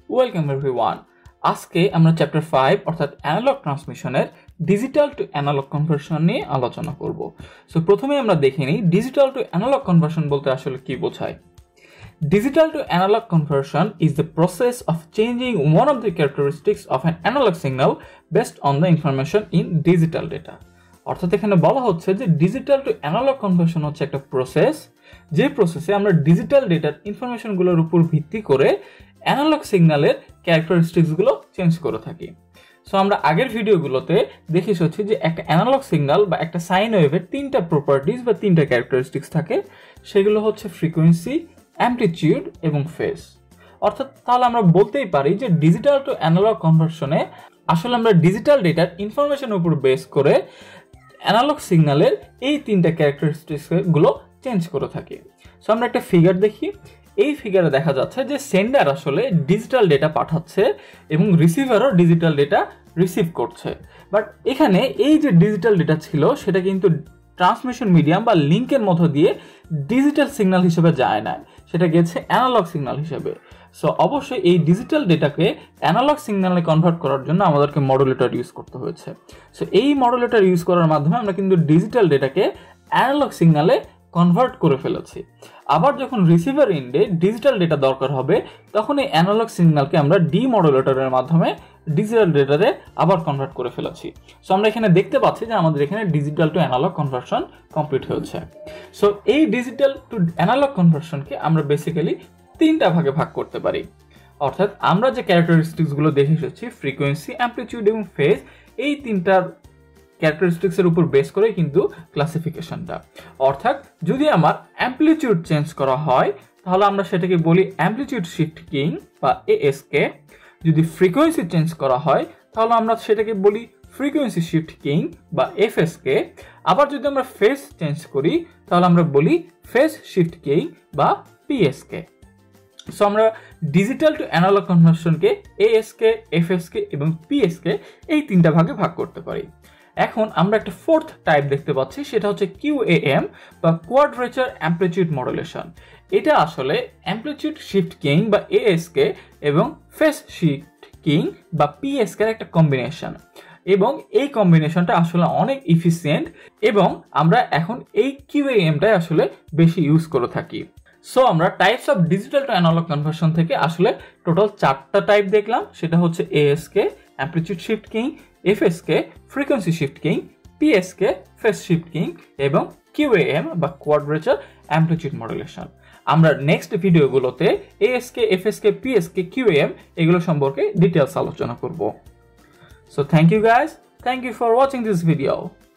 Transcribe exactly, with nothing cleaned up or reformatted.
Welcome everyone. আজকে আমরা chapter five অর্থাৎ অ্যানালগ ট্রান্সমিশনের ডিজিটাল টু অ্যানালগ কনভার্সন নিয়ে আলোচনা করব। সো প্রথমে আমরা দেখে নিই ডিজিটাল টু অ্যানালগ কনভার্সন বলতে আসলে কি বোঝায়। Digital to analog conversion is the process of changing one of the characteristics of an analog signal based on the information in digital data. অর্থাৎ এখানে বলা হচ্ছে যে ডিজিটাল টু অ্যানালগ কনভার্সন হচ্ছে একটা প্রসেস, যে প্রসেসে আমরা ডিজিটাল ডেটার ইনফরমেশনগুলোর উপর ভিত্তি করে অ্যানালগ সিগন্যালের ক্যারেক্টারিস্টিক্সগুলো চেঞ্জ করে থাকি। সো আমরা আগের ভিডিওগুলোতে দেখে এসেছি যে একটা অ্যানালগ সিগন্যাল বা একটা সাইন ওয়েভের তিনটা প্রপার্টিজ বা তিনটা ক্যারেক্টারিস্টিক্স থাকে, সেগুলো হচ্ছে ফ্রিকোয়েন্সি, অ্যামপ্লিটিউড এবং ফেজ। অর্থাৎ তাহলে আমরা বলতেই পারি যে ডিজিটাল টু অ্যানালগ কনভার্সনে আসলে আমরা ডিজিটাল ডেটার ইনফরমেশনের উপর বেস করে অ্যানালগ সিগন্যালের এই তিনটা ক্যারেক্টারিস্টিক্সগুলো চেঞ্জ করে থাকি। সো আমরা একটা ফিগার দেখি। এই ফিগারে দেখা যাচ্ছে যে সেন্ডার আসলে ডিজিটাল ডেটা পাঠাচ্ছে এবং রিসিভারও ডিজিটাল ডেটা রিসিভ করছে। বাট এখানে এই যে ডিজিটাল ডেটা ছিল সেটা কিন্তু ট্রান্সমিশন মিডিয়াম বা লিঙ্কের মধ্য দিয়ে ডিজিটাল সিগন্যাল হিসেবে যায় না, সেটা গেছে অ্যানালগ সিগন্যাল হিসেবে। সো অবশ্যই এই ডিজিটাল ডেটাকে অ্যানালগ সিগন্যালে কনভার্ট করার জন্য আমাদেরকে মডুলেটর ইউজ করতে হয়েছে। সো এই মডুলেটর ইউজ করার মাধ্যমে আমরা কিন্তু ডিজিটাল ডেটাকে অ্যানালগ সিগন্যালে কনভার্ট করে ফেলেছি। আবার যখন রিসিভার এন্ডে ডিজিটাল ডেটা দরকার হবে তখন এই অ্যানালগ সিগন্যালকে আমরা ডি মডুলেটরের মাধ্যমে ডিজিটাল ডেটাতে আবার কনভার্ট করে ফেলেছি। সো আমরা এখানে দেখতে পাচ্ছি যে আমাদের এখানে digital to analog conversion complete হয়েছে। সো এই ডিজিটাল টু অ্যানালগ কনভার্সনকে আমরা বেসিক্যালি তিনটা ভাগে ভাগ করতে পারি। অর্থাৎ আমরা যে ক্যারেক্টারিস্টিক্সগুলো দেখে এসেছি ফ্রিকোয়েন্সি, অ্যামপ্লিটিউড এবং ফেজ, এই তিনটার ক্যারেক্টারিস্টিক্সের উপর বেস করে কিন্তু ক্লাসিফিকেশনটা। অর্থাৎ যদি আমার অ্যামপ্লিটিউড চেঞ্জ করা হয় তাহলে আমরা সেটাকে বলি অ্যামপ্লিটিউড শিফট কিং বা এএসকে। যদি ফ্রিকোয়েন্সি চেঞ্জ করা হয় তাহলে আমরা সেটাকে বলি ফ্রিকোয়েন্সি শিফট কিং বা এফএসকে। আবার যদি আমরা ফেজ চেঞ্জ করি তাহলে আমরা বলি ফেজ শিফট কিং বা পিএসকে। সো আমরা ডিজিটাল টু অ্যানালগ কনভার্সনকে এএসকে, এফএসকে এবং পিএসকে এই তিনটা ভাগে ভাগ করতে পারি। এখন আমরা একটা ফোর্থ টাইপ দেখতে পাচ্ছি, সেটা হচ্ছে কিউএএম বা কোয়াড্রেচার অ্যামপ্লিটিউড মডুলেশন। এটা আসলে অ্যামপ্লিটিউড শিফট কিং বা এএসকে এবং ফেজ শিফট কিং বা পিএসকে একটা কম্বিনেশন, এবং এই কম্বিনেশনটা আসলে অনেক ইফিসিয়েন্ট এবং আমরা এখন এই কিউএএমটাই আসলে বেশি ইউজ করে থাকি। সো আমরা types of digital to analog conversion থেকে আসলে টোটাল চারটা টাইপ দেখলাম, সেটা হচ্ছে ASK amplitude shift keying, FSK frequency shift keying, PSK phase shift keying এবং কিউএএম বা কোয়াড্রেচার অ্যামপ্লিটিউড মডুলেশন। আমরা নেক্সট ভিডিওগুলোতে এএসকে, এফএসকে, পিএসকে, কিউএএম এগুলো সম্পর্কে ডিটেলস আলোচনা করব। So thank you guys, thank you for watching this video.